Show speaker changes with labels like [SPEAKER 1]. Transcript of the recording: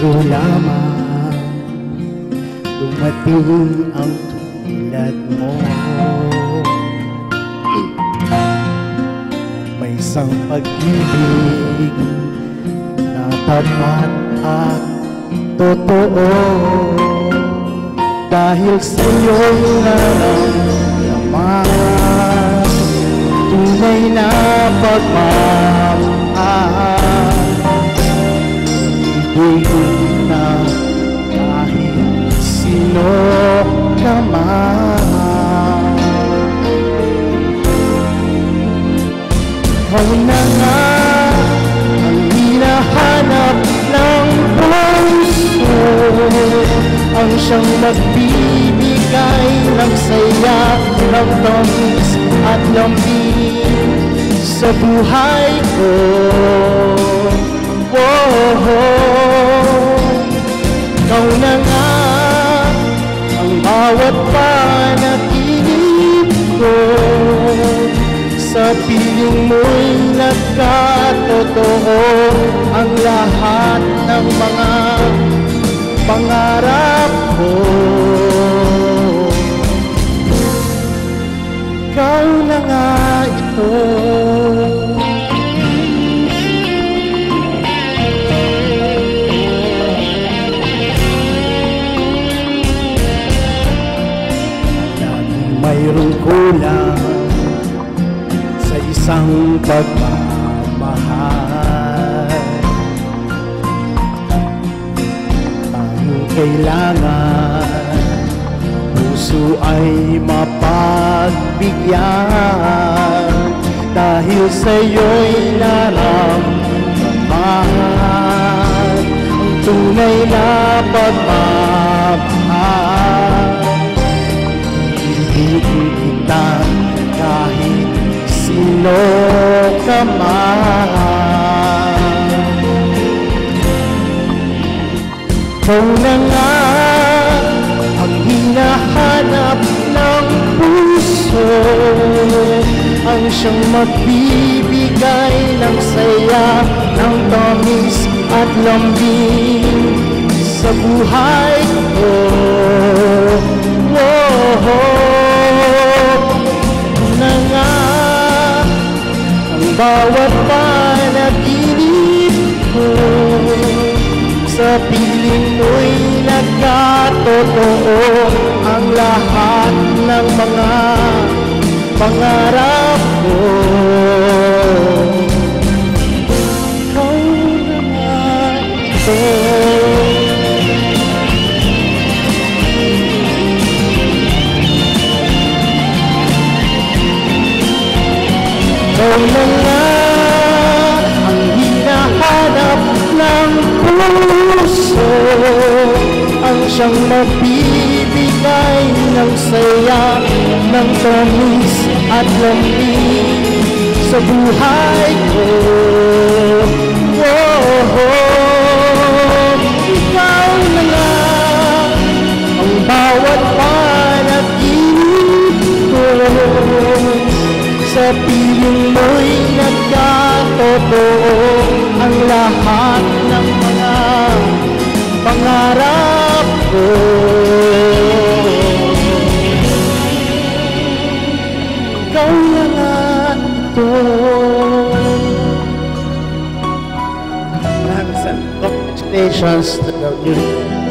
[SPEAKER 1] puso lamang dumating ang tulad mo. May isang pag-ibig na tapat at totoo, dahil sa'yo'y naramdaman tunay na pagmamahal. Ibig na kahit sino ka man. Ikaw na nga ang hinahanap ng puso, ang siyang magbibigay ng saya, ng tamis at lambing sa buhay ko. Ikaw na nga ang bawat panaginip ko, sa piling mo'y nagkatotoo ang lahat ng mga pangarap ko. Ikaw na nga ito. Mayroong kulang sa isang pagmamahal. Tanging kailangan puso ay mapagbigyan, dahil sa'yo'y naramdaman ang tunay na pagmamahal. Ibigin kita kahit sino ka man. Ikaw na nga ang hinahanap ng puso, ang siyang magbibigay ng saya, ng tamis at lambing sa buhay ko. Na nga ang bawat panaginip ko, sa piling mo'y nagkatotoo ang lahat ng mga pangarap ko. Ikaw na nga ito. Ikaw na nga ang hinahanap ng puso, ang siyang magbibigay ng saya, ng tamis at lambing sa buhay ko. Ikaw na nga ang bawat panaginip ko, sa piling mo'y nagkatotoo ang lahat ng mga pangarap ko. Ikaw na nga ito. Maraming congratulations to the